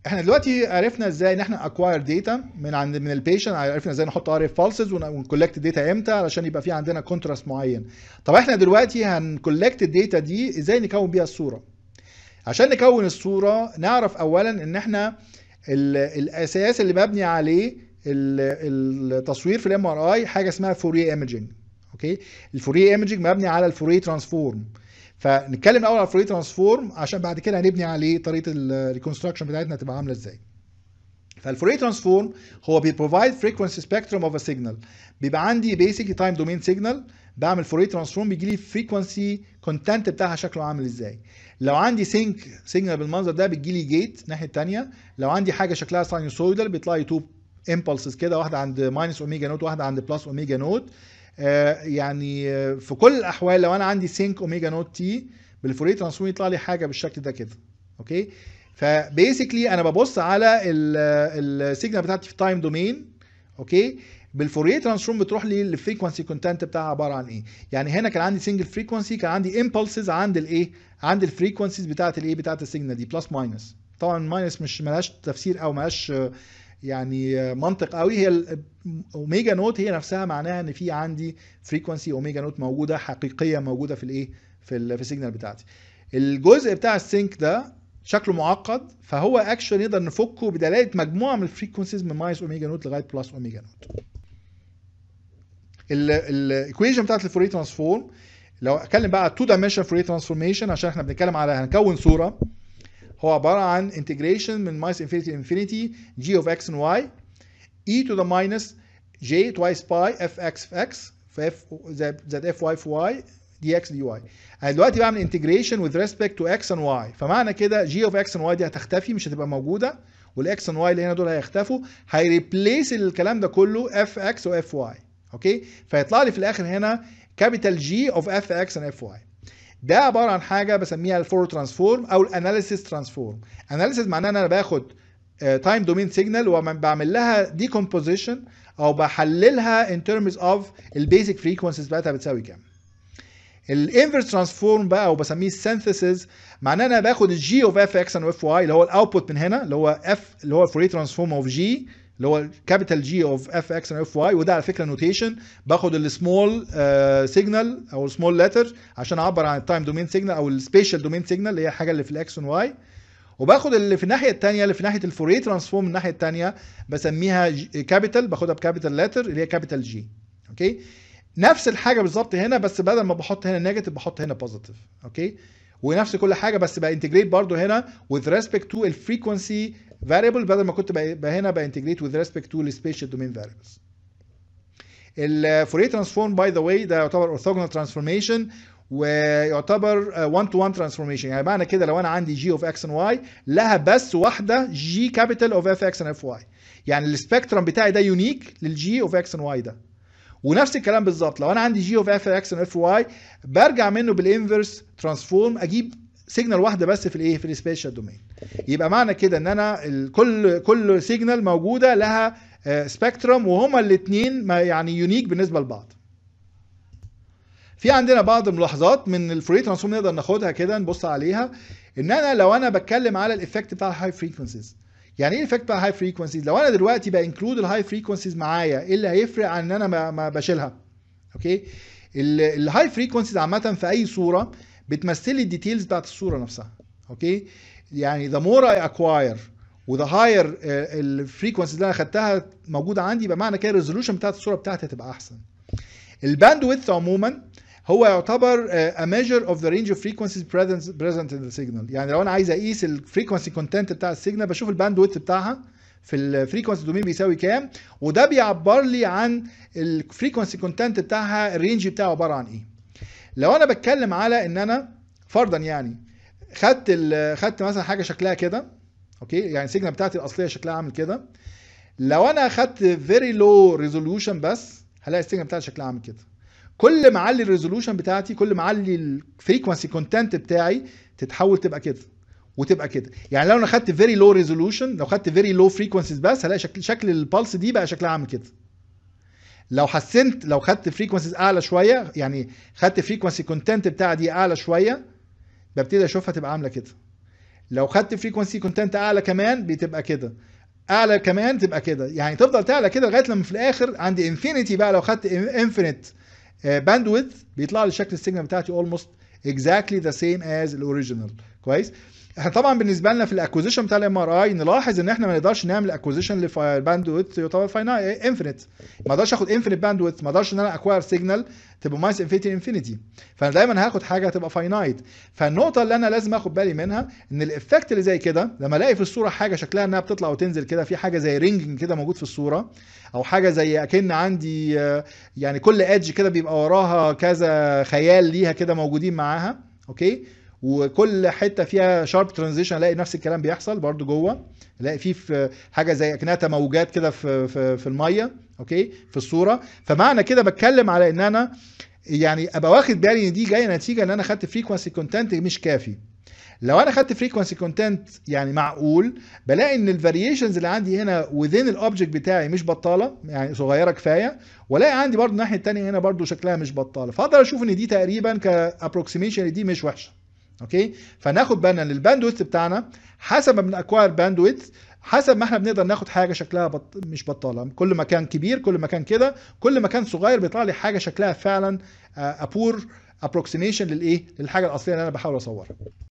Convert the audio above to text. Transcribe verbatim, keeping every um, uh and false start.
احنا دلوقتي عرفنا ازاي ان احنا اكواير داتا من عند من البيشنت، عرفنا ازاي نحط ار اف بالسز ونكولكت الداتا امتى علشان يبقى في عندنا كونتراست معين. طب احنا دلوقتي هنكولكت الداتا دي ازاي نكون بيها الصوره؟ عشان نكون الصوره نعرف اولا ان احنا ال- الاساس اللي مبني عليه ال- التصوير في الام ار اي حاجه اسمها فوريه ايمجنج. اوكي، الفوريه ايمجنج مبني على الفوريه ترانسفورم. فنتكلم الاول على الفوريه ترانسفورم عشان بعد كده هنبني عليه طريقه الريكونستراكشن بتاعتنا تبقى عامله ازاي. فالفوريه ترانسفورم هو بيبروفايد فريكونسي سبيكترم اوف ا سيجنال. بيبقى عندي بيسكلي تايم دومين سيجنال، بعمل فوريه ترانسفورم بيجي لي فريكونسي كونتنت بتاعها شكله عامل ازاي. لو عندي سينك سيجنال بالمنظر ده بتجي لي جيت الناحيه الثانيه. لو عندي حاجه شكلها ساينوسويدال بيطلع لي تو امبلسز كده، واحده عند ماينس اوميجا نوت وواحده عند بلس اوميجا نوت. آه يعني آه في كل الاحوال لو انا عندي سينك اوميجا نوت تي بالفوريه ترانسفورم يطلع لي حاجه بالشكل ده كده. اوكي، فبيسكلي انا ببص على السيجنال بتاعتي في تايم دومين. اوكي، بالفوريه ترانسفورم بتروح لي الفريكونسي كونتنت بتاعها عباره عن ايه. يعني هنا كان عندي سنجل فريكونسي، كان عندي امبلسز عند الايه، عند الفريكونسيز بتاعت الايه بتاعت السيجنال دي بلس ماينس. طبعا ماينس مش ملهاش تفسير او ملهاش يعني منطق قوي. هي اوميجا نوت هي نفسها معناها ان في عندي فريكونسي اوميجا نوت موجوده حقيقيه موجوده في الايه في ال في السيجنال بتاعتي. الجزء بتاع السينك ده شكله معقد، فهو اكشن نقدر نفكه بدلاله مجموعه من الفريكونسيز من ماينس اوميجا نوت لغايه بلس اوميجا نوت. الايكويشن بتاعت الفوريه ترانسفورم، لو اتكلم بقى على تو دايمنشن فوريه ترانسفورميشن عشان احنا بنتكلم على هنكون صوره، هو عباره عن انتجريشن من ماينس انفينيتي انفينيتي جي اوف اكس اند واي e to the minus j twice pi fx في x في f زائد fy في y dx dy. انا دلوقتي بعمل انتجريشن with respect to x and y، فمعنى كده g of x and y دي هتختفي مش هتبقى موجوده، والاكس and y اللي هنا دول هيختفوا، هيريبليس الكلام ده كله fx و fy. اوكي، فيطلع لي في الاخر هنا كابيتال G of fx and fy. ده عباره عن حاجه بسميها الفورورد ترانسفورم او الاناليسيس ترانسفورم. اناليسيس معناه ان انا باخد تايم دومين سيجنال وبعمل لها ديكومبوزيشن او بحللها ان ترمز اوف البيزك فريكونسيز بتاعتها بتساوي كام. الانفرس ترانسفورم بقى او بسميه السينثيسيس، معناه انا باخد الجي اوف اف اكس اند اف واي اللي هو الاوتبوت من هنا اللي هو اف اللي هو الفوريه ترانسفورم اوف جي اللي هو كابيتال جي اوف اف اكس اند اف واي، وده على فكره نوتيشن باخد السمول سيجنال او السمول لتر عشان اعبر عن التايم دومين سيجنال او السبيشال دومين سيجنال اللي هي الحاجه اللي في الاكس واي، وباخد اللي في الناحيه الثانيه اللي في ناحيه الفوريه ترانسفورم الناحيه الثانيه بسميها كابيتال، باخدها بكابيتال لتر اللي هي كابيتال جي. اوكي، نفس الحاجه بالظبط هنا، بس بدل ما بحط هنا نيجاتيف بحط هنا بوزيتيف. اوكي، ونفس كل حاجه بس بانتجريت برضو هنا with respect to الفريكونسي فاريبل بدل ما كنت بقى هنا بانتجريت with respect to السبيشال دومين فاريبلز. الفوريه ترانسفورم باي ذا واي ده يعتبر اورثوجونال ترانسفورميشن ويعتبر واحد تو واحد ترانسفورميشن. يعني معنى كده لو انا عندي جي اوف اكس اند واي لها بس واحده جي كابيتال اوف اف اكس اند اف واي، يعني السبيكترم بتاعي ده يونيك للجي اوف اكس اند واي ده. ونفس الكلام بالظبط لو انا عندي جي اوف اف اكس اند اف واي برجع منه بالانفرس ترانسفورم اجيب سيجنال واحده بس في الايه في السبيشال دومين. يبقى معنى كده ان انا كل كل سيجنال موجوده لها سبيكترم وهما الاثنين يعني يونيك بالنسبه لبعض. في عندنا بعض الملاحظات من الفوريه ترانسفورم نقدر ناخدها كده نبص عليها، ان انا لو انا بتكلم على الايفكت بتاع الهاي فريكونسيز. يعني ايه الايفكت بتاع الهاي فريكونسيز؟ لو انا دلوقتي بانكلود الهاي فريكونسيز معايا ايه اللي هيفرق عن ان انا ما, ما بشيلها؟ اوكي، الهاي فريكونسيز عامه في اي صوره بتمثل لي الديتيلز بتاعت الصوره نفسها. اوكي، يعني the more I acquire وذا هاير الفريكونسيز اللي انا خدتها موجوده عندي، يبقى معنى كده الريزولوشن بتاعت الصوره بتاعتي هتبقى احسن. الباند ويدث عموما هو يعتبر a measure of the range of frequencies present present in the signal. يعني لو انا عايز اقيس الفريكونسي كونتنت بتاع السيجنال بشوف الباند ويدث بتاعها في الفريكونسي دومين بيساوي كام، وده بيعبر لي عن الفريكونسي كونتنت بتاعها الرينج بتاعه عباره عن ايه. لو انا بتكلم على ان انا فرضا يعني خدت خدت مثلا حاجه شكلها كده، اوكي، يعني السيجنال بتاعتي الاصليه شكلها عامل كده، لو انا خدت فيري لو ريزوليوشن بس هلاقي السيجنال بتاعتي شكلها عامل كده. كل ما اعلي الريزولوشن بتاعتي كل ما اعلي الفريكونسي كونتنت بتاعي تتحول تبقى كده وتبقى كده. يعني لو انا خدت فيري لو ريزولوشن، لو خدت فيري لو فريكونسيز بس هلاقي شكل شكل البلس دي بقى شكلها عامل كده. لو حسنت لو خدت فريكونسيز اعلى شويه، يعني خدت فريكونسي كونتنت بتاعي دي اعلى شويه، ببتدي اشوفها تبقى عامله كده. لو خدت فريكونسي كونتنت اعلى كمان بتبقى كده، اعلى كمان تبقى كده، يعني تفضل تعلى كده لغايه لما في الاخر عند انفينيتي بقى لو خدت انفينيت باندويث بيطلع لي شكل السيجنال بتاعتي almost exactly the same as الاوريجينال. كويس. احنا طبعا بالنسبه لنا في الاكوزيشن بتاع الام ار اي نلاحظ ان احنا ما نقدرش نعمل اكوزيشن لباندويث يعتبر فاينايت انفينيت، ما اقدرش اخد انفينيت باندويث، ما اقدرش ان انا اكواير سيجنال تبقى ماينس انفينيتي انفينيتي، فانا دايما هاخد حاجه تبقى فاينايت. فالنقطه اللي انا لازم اخد بالي منها ان الايفكت اللي زي كده لما الاقي في الصوره حاجه شكلها انها بتطلع وتنزل كده، في حاجه زي رينجنج كده موجود في الصوره، او حاجه زي اكن عندي يعني كل ادج كده بيبقى وراها كذا خيال ليها كده موجودين معاها، اوكي، وكل حته فيها شارب ترانزيشن الاقي نفس الكلام بيحصل برضو جوه، الاقي فيه في حاجه زي اكنها تموجات كده في في في الميه، اوكي، في الصوره. فمعنى كده بتكلم على ان انا يعني ابقى واخد بالي ان دي جايه نتيجه ان انا خدت فريكوانسي كونتنت مش كافي. لو انا خدت فريكوانسي كونتنت يعني معقول، بلاقي ان الفاريشنز اللي عندي هنا within الاوبجكت بتاعي مش بطاله، يعني صغيره كفايه، والاقي عندي برضو الناحيه الثانيه هنا برضو شكلها مش بطاله، فاقدر اشوف ان دي تقريبا كابروكسيميشن دي مش وحشه. اوكي، فناخد بالنا ان الباندويث بتاعنا حسب ما بنأكواير باندويث، حسب ما احنا بنقدر ناخد حاجه شكلها بط... مش بطاله، كل ما كان كبير كل ما كان كده، كل ما كان صغير بيطلع لي حاجه شكلها فعلا ابور ابروكسيميشن للايه، للحاجه الاصليه اللي انا بحاول اصورها.